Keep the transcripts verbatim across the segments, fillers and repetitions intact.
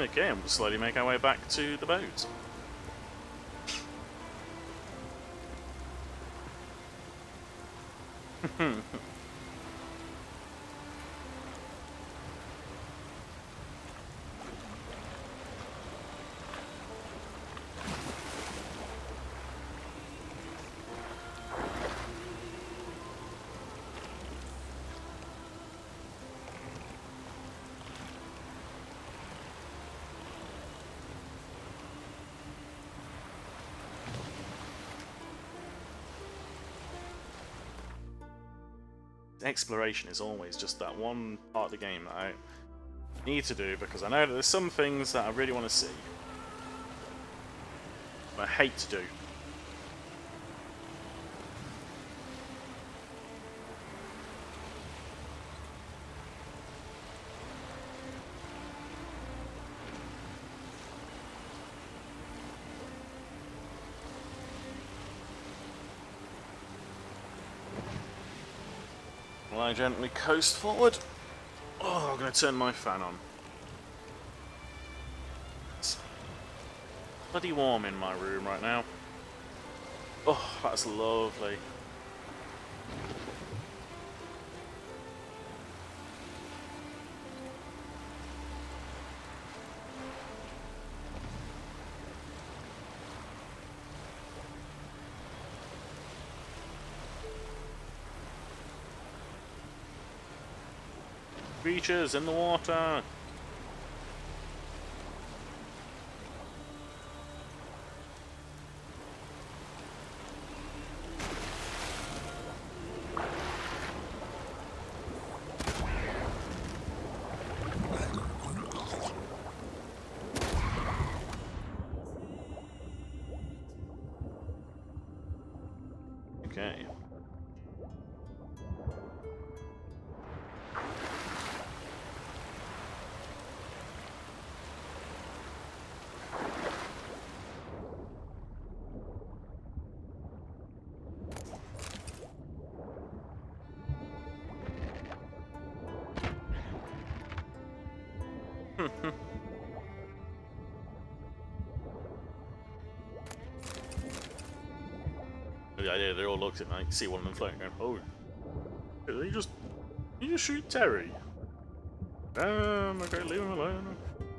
Okay, and we'll slowly make our way back to the boat. Exploration is always just that one part of the game that I need to do, because I know that there's some things that I really want to see, but I hate to do. I gently coast forward. Oh, I'm going to turn my fan on. It's bloody warm in my room right now. Oh, that's lovely. Creatures in the water! Okay. The idea they all looked at me, I can see one of them floating going, oh, did he just, did he just shoot Terry? Um, okay, leave him alone.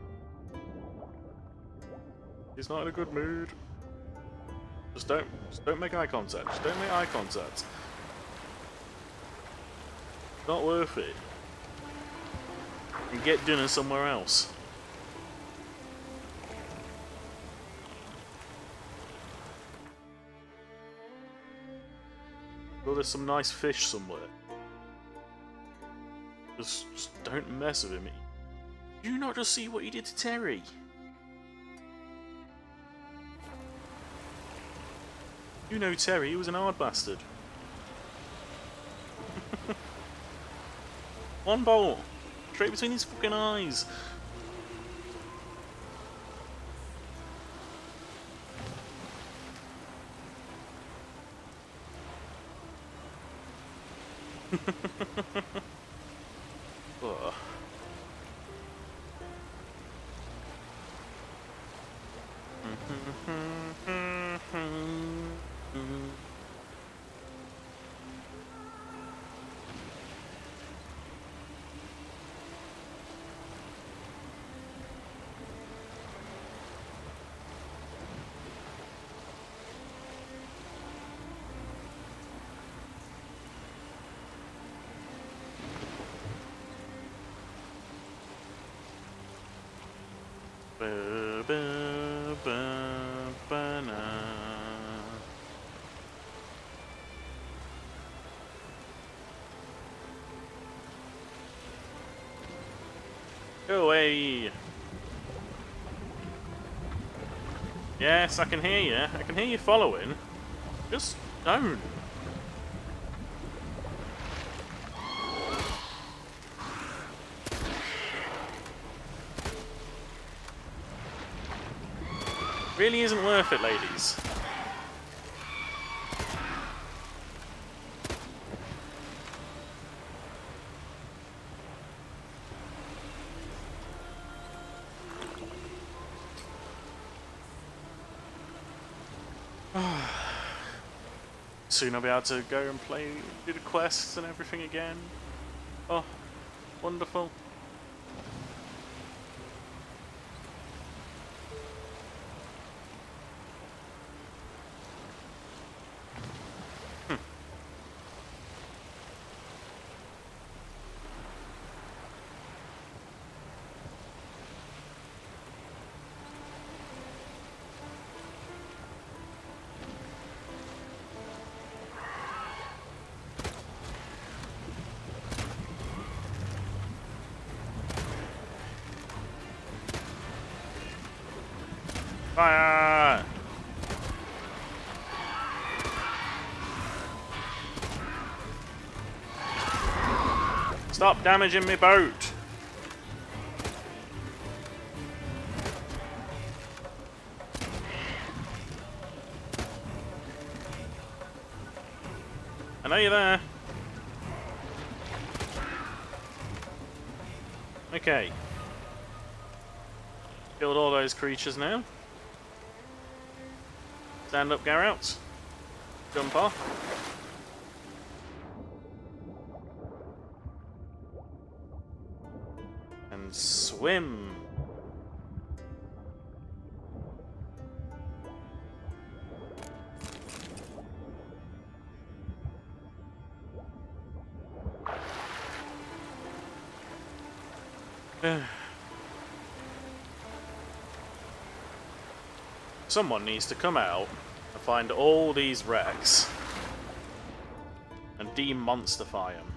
He's not in a good mood. Just don't, just don't make eye contact. Just don't make eye contact. Not worth it. You get dinner somewhere else. Well, there's some nice fish somewhere. Just, just don't mess with him. Do you not just see what you did to Terry? You know Terry, he was an hard bastard. One bolt! Straight between his fucking eyes! Ugh. Ba, ba, ba, ba, na. Go away! Yes, I can hear you. I can hear you following. Just don't. Really isn't worth it, ladies. soon I'll be able to go and play, do the quests and everything again. Oh, wonderful. Fire! Stop damaging me boat! I know you're there. Okay. Killed all those creatures now. Stand up, Garrout. Jump off. And swim. Someone needs to come out and find all these wrecks and demonsterify them.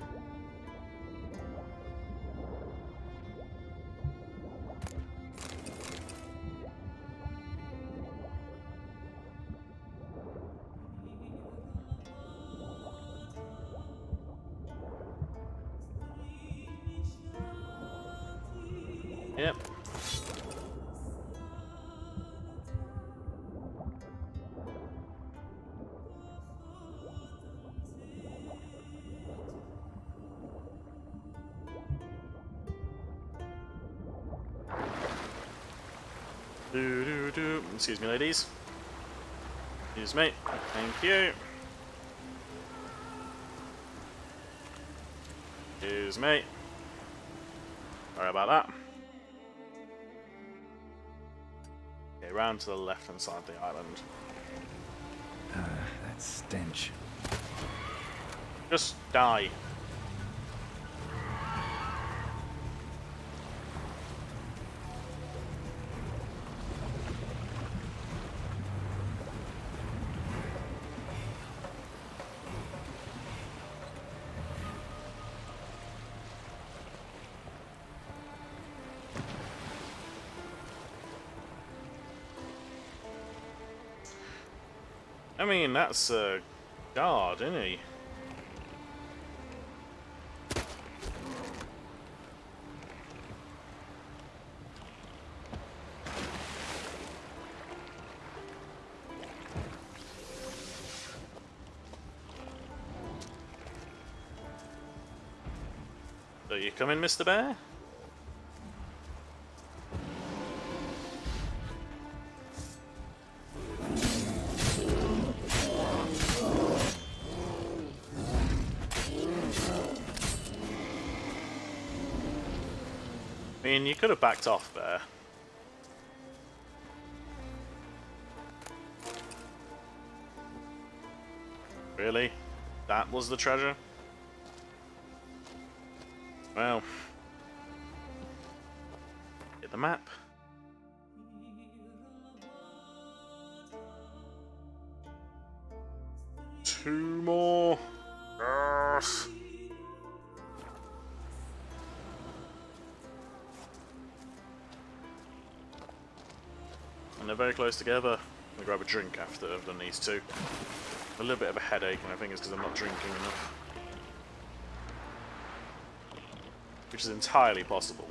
Yep. Do, do, do. Excuse me, ladies. Excuse me. Thank you. Excuse me. Sorry about that. Okay, round to the left hand side of the island. Uh, that stench. Just die. I mean, that's a guard, isn't he? So you coming, Mister Bear? I mean, you could have backed off there. Really? That was the treasure? Well. Get the map. Two more. Yes. And they're very close together. I'm gonna grab a drink after I've done these two. A little bit of a headache, and I think it's because I'm not drinking enough. Which is entirely possible.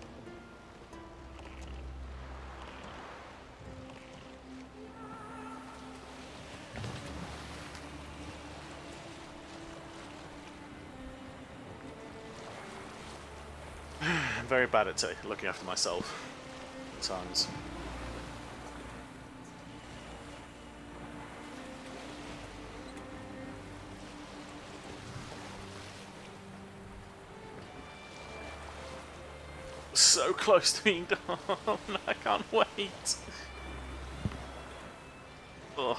I'm very bad at looking after myself at times. So close to being done. I can't wait. Ugh.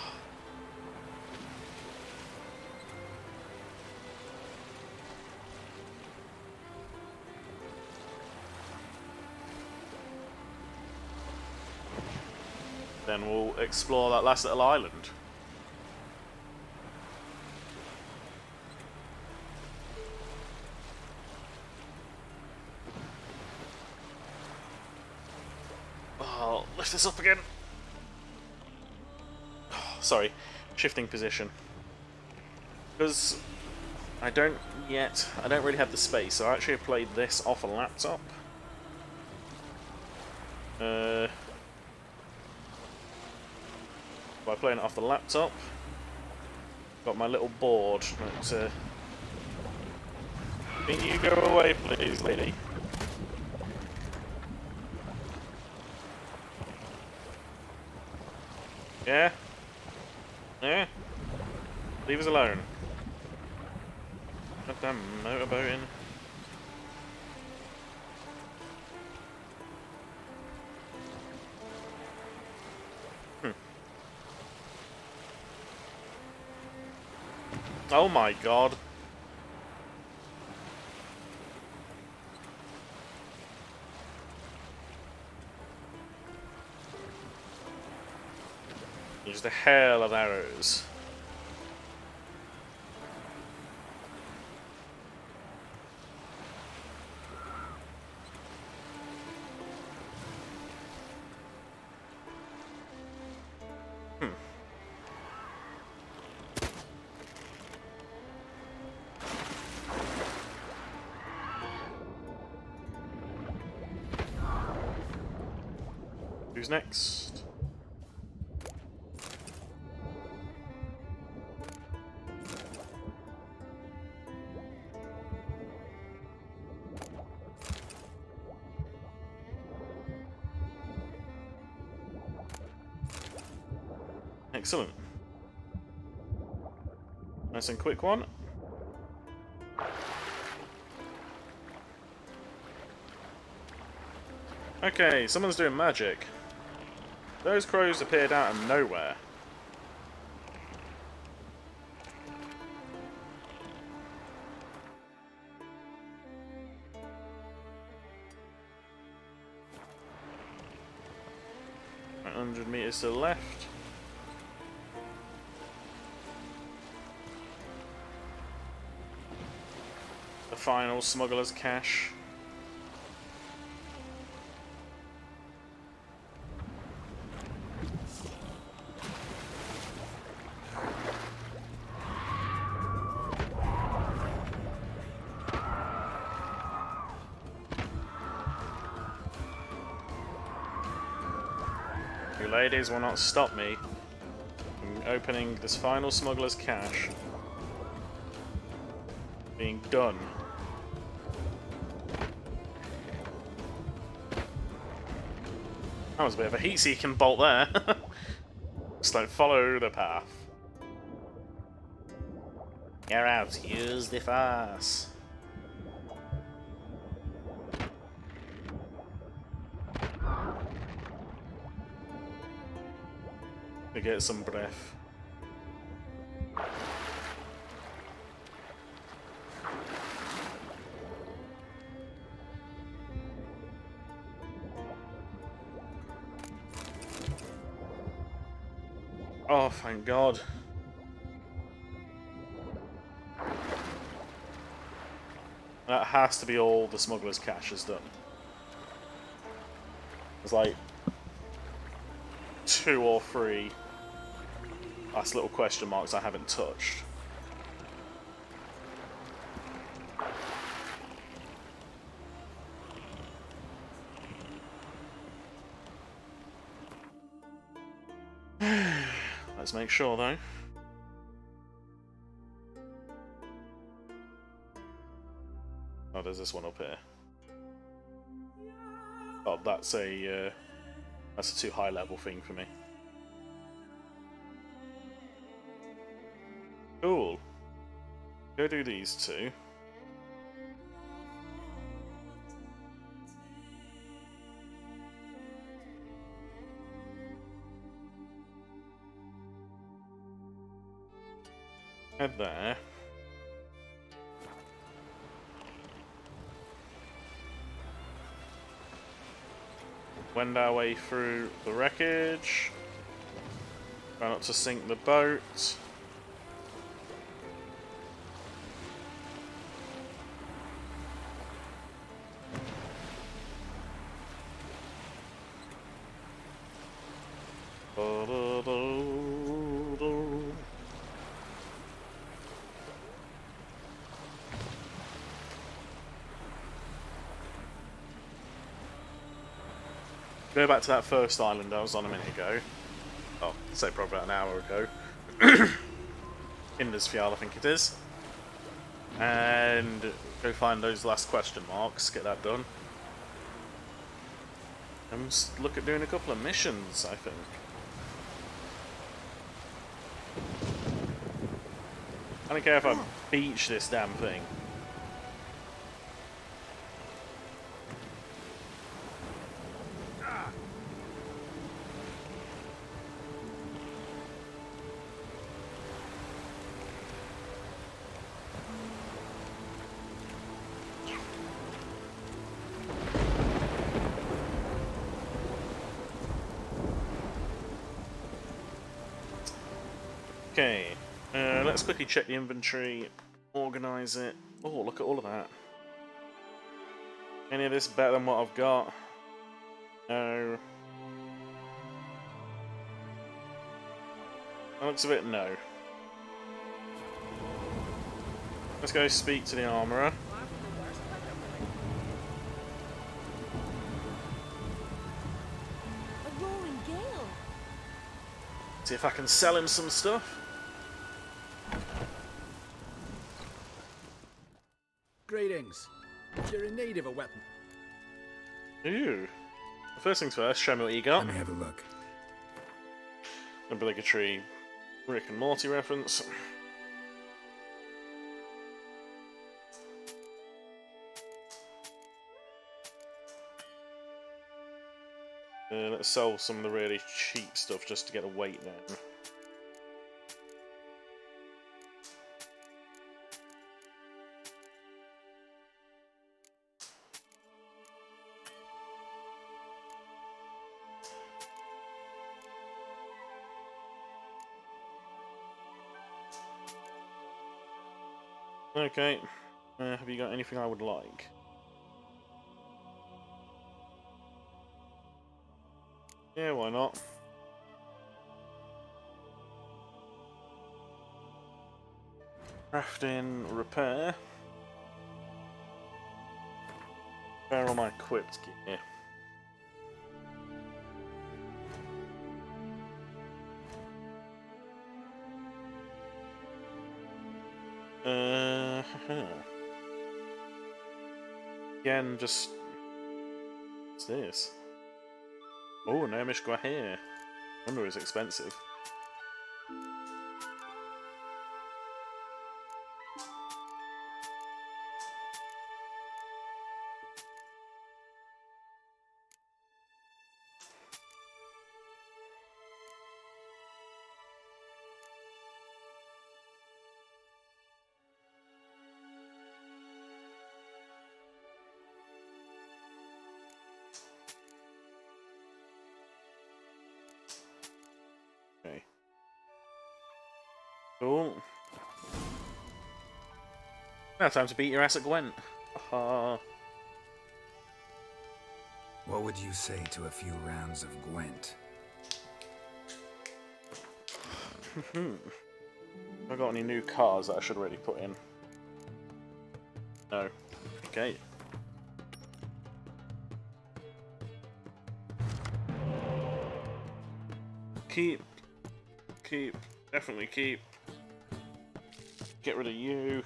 Then we'll explore that last little island. Oh, lift this up again. Oh, sorry, shifting position. Because I don't yet, I don't really have the space, so I actually have played this off a laptop. Uh... By playing it off the laptop, got my little board. That, uh, can you go away, please, lady? Yeah? Yeah? Leave us alone. Goddamn motorboating. Oh my god. Just a hail of arrows. Hmm. Who's next? Excellent. Nice and quick one. Okay, someone's doing magic. Those crows appeared out of nowhere. one hundred meters to the left. The final smuggler's cache. You ladies will not stop me from opening this final smuggler's cache. Being done. That was a bit of a heat-seeking bolt there. Just don't follow the path. You're out, use the force. To get some breath. Oh, thank God. That has to be all the smuggler's cache has done. There's like two or three last little question marks I haven't touched. Let's make sure though. Oh, there's this one up here. Oh, that's a uh, that's a too high level thing for me. Cool. Go do these two. Head there. Wend our way through the wreckage. Try not to sink the boat. Go back to that first island I was on a minute ago. Oh, say probably about an hour ago. Indersfjall, I think it is. And go find those last question marks, get that done. And just look at doing a couple of missions, I think. I don't care if I beach this damn thing. Okay, uh, let's quickly check the inventory, organise it. Oh, look at all of that. Any of this better than what I've got? No. That looks a bit no. Let's go speak to the armourer. A roaring gale. See if I can sell him some stuff. Greetings. You're in need of a weapon. Ooh. First things first, show me what you got. Let me have a look. Obligatory Rick and Morty reference. Uh, let's sell some of the really cheap stuff just to get a weight down. Okay, uh, have you got anything I would like? Yeah, why not? Crafting, repair. Repair all my equipped gear. Uh, again, just what's this? Oh, Naomish Gwahir. Wonder it's expensive. Okay. Cool. Now time to beat your ass at Gwent. Haha. What would you say to a few rounds of Gwent? Have I got any new cars that I should already put in? No. Okay. Keep. Keep. Definitely keep. Get rid of you.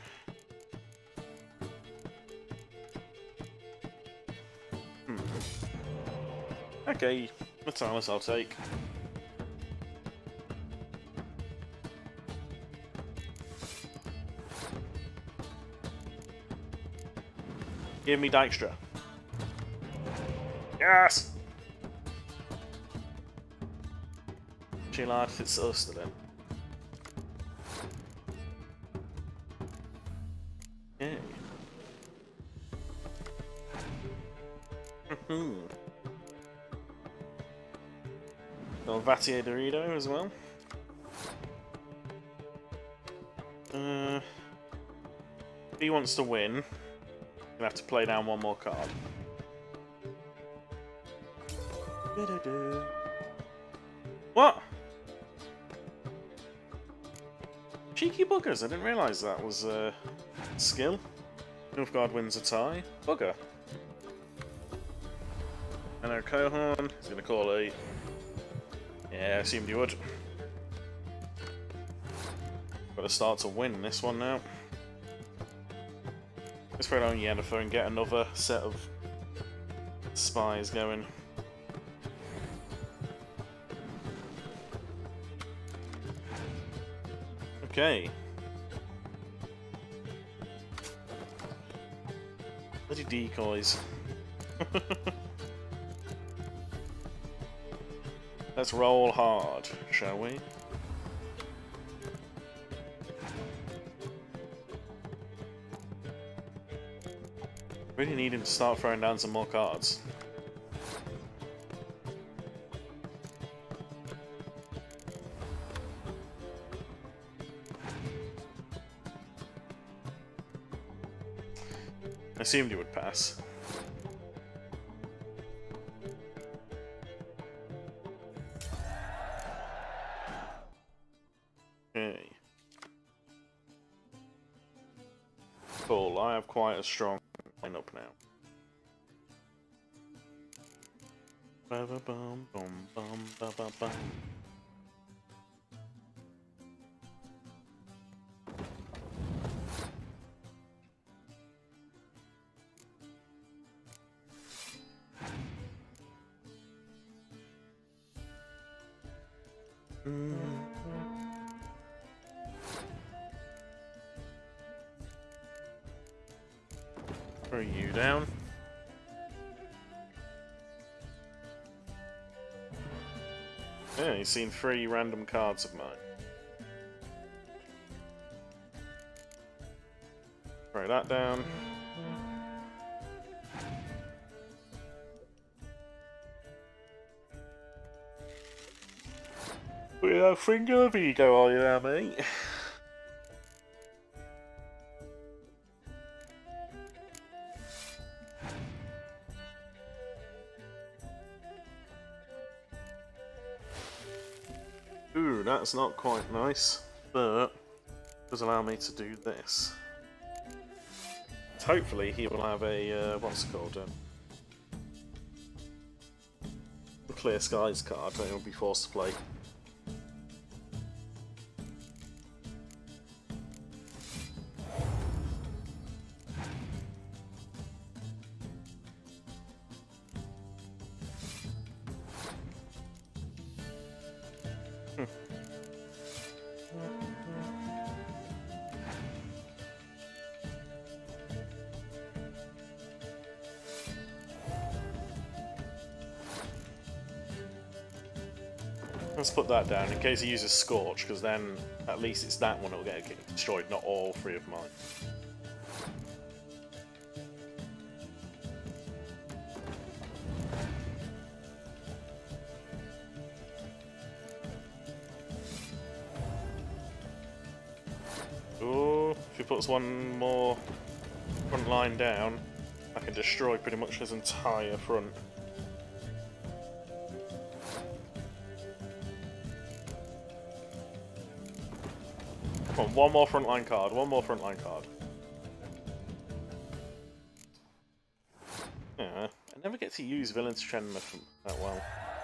Hmm. Okay. Natalis I'll take. Give me Dykstra. Yes! She laughed, it's us then. Got Vatier Dorito as well. Uh, if he wants to win, he's gonna have to play down one more card. What? Cheeky buggers, I didn't realise that was a uh, skill. Nilfgaard wins a tie. Bugger. And our Cohorn is going to call a... Yeah, I assumed you would. Got to start to win this one now. Let's throw down Yennefer and get another set of spies going. Okay. Bloody decoys. Let's roll hard, shall we? Really need him to start throwing down some more cards. I assumed he would pass. Okay. Cool, I have quite a strong lineup now. Ba-ba-bum, bum, bum, ba-ba-bum. Throw you down. Yeah, you've seen three random cards of mine. Throw that down. With a finger of ego, are you there, mate? Ooh, that's not quite nice, but does allow me to do this. Hopefully he will have a, uh, what's it called, um, a Clear Skies card that he'll be forced to play. Let's put that down in case he uses Scorch, because then at least it's that one that will get destroyed, not all three of mine. Oh, if he puts one more front line down, I can destroy pretty much his entire front. Come on, one more frontline card, one more frontline card. Yeah, I never get to use Villain's Shenmue that well.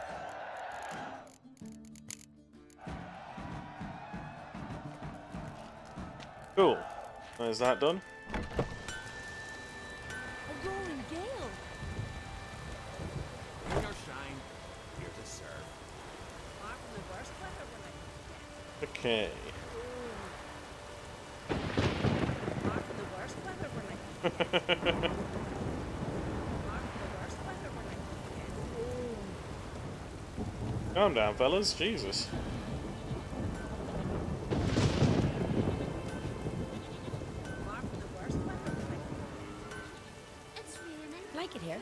Cool. There's that done. A rolling gale. Here no shine, here to serve. Far from the worst weather we're like. Okay. Far from the worst weather we're like. Far from the worst weather we're like. Calm down, fellas. Jesus. Far from the worst weather we're like. It's raining. Like it here.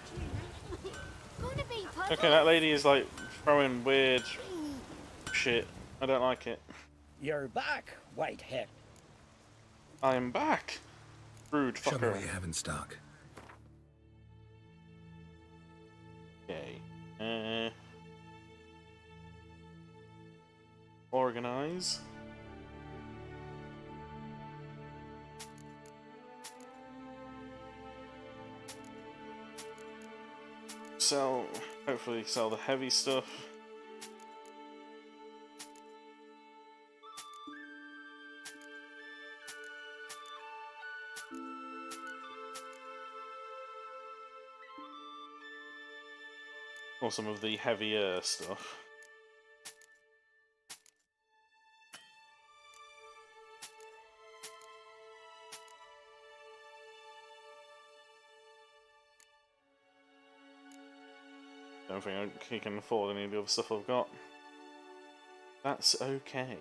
Gonna be Okay, that lady is like throwing weird shit. I don't like it. You're back, Whitehead. I am back. Rude Show me fucker. what you have in stock. Okay. Uh, organize. Sell. Hopefully, sell the heavy stuff. Or some of the heavier stuff. Don't think I can afford any of the other stuff I've got. That's okay.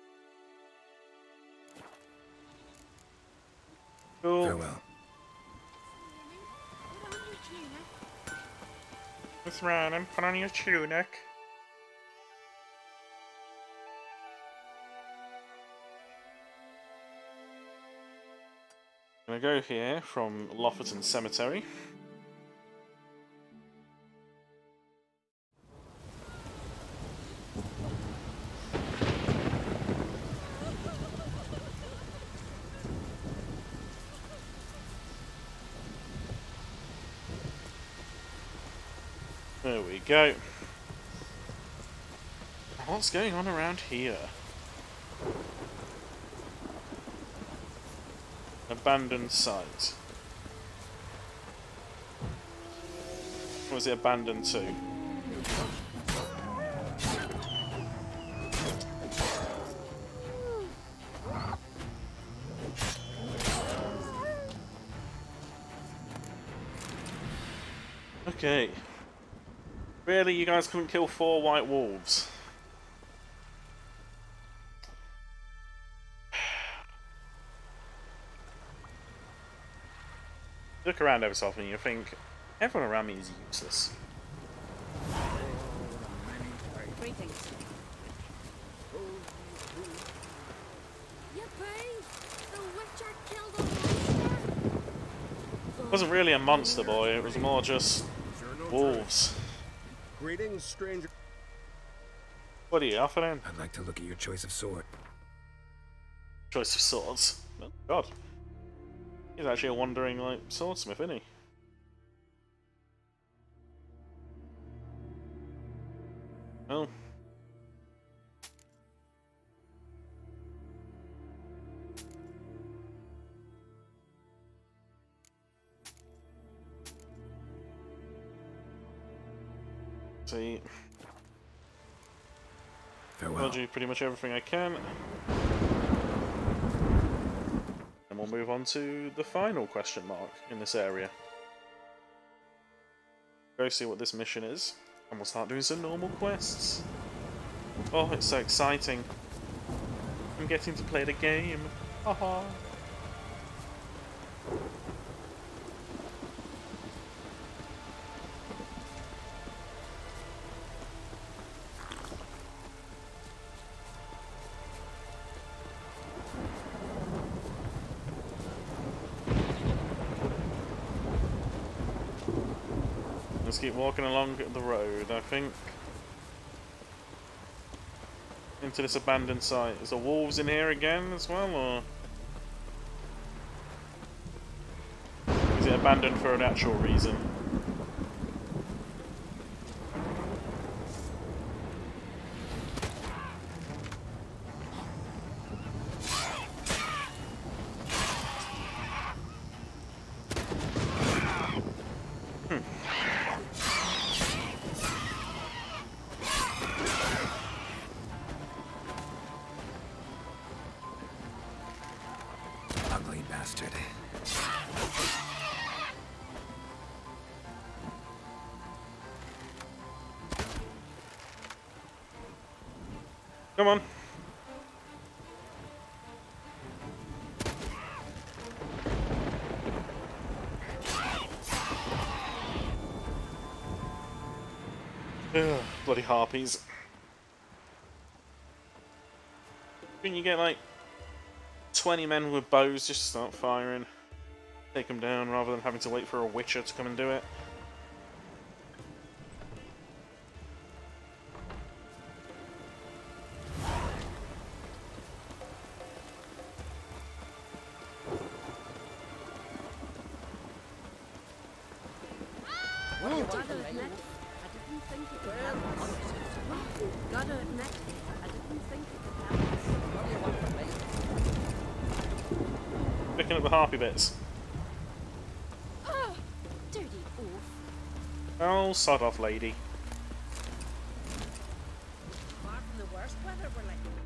Cool. Farewell. Let's run and put on your tunic. I'm gonna go here from Lofferton Cemetery. There we go. What's going on around here? Abandoned site. What was it abandoned to? Okay. Really, you guys couldn't kill four white wolves? Look around ever so often and you think, everyone around me is useless. Greetings. Yippee! The Witcher killed a monster! It wasn't really a monster boy, it was more just wolves. Greetings, stranger. What are you offering? I'd like to look at your choice of sword. Choice of swords. Oh god. He's actually a wandering like swordsmith, isn't he? Well. See. Farewell. I'll do pretty much everything I can. And we'll move on to the final question mark in this area. Go see what this mission is, and we'll start doing some normal quests. Oh, it's so exciting. I'm getting to play the game. Haha. Let's keep walking along the road, I think. Into this abandoned site. Is there wolves in here again as well, or is it abandoned for an actual reason? Ugly bastard. Come on. Ugh, bloody harpies. Couldn't you get like twenty men with bows just start firing? Take them down rather than having to wait for a witcher to come and do it? What do you Gotta want from admit, me? I didn't think you could help us. Gotta admit, I didn't think you could help us. What do you want from me? Picking up the harpy bits. Oh, dirty oaf. Oh, sod off, lady. Apart from the worst weather we're like.